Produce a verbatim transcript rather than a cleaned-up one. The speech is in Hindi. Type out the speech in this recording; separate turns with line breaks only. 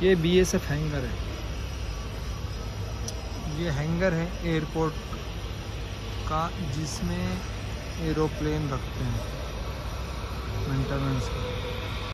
ये बीएसएफ हैंगर है। ये हैंगर है एयरपोर्ट का, जिसमें एरोप्लेन रखते हैं मेंटेनेंस का।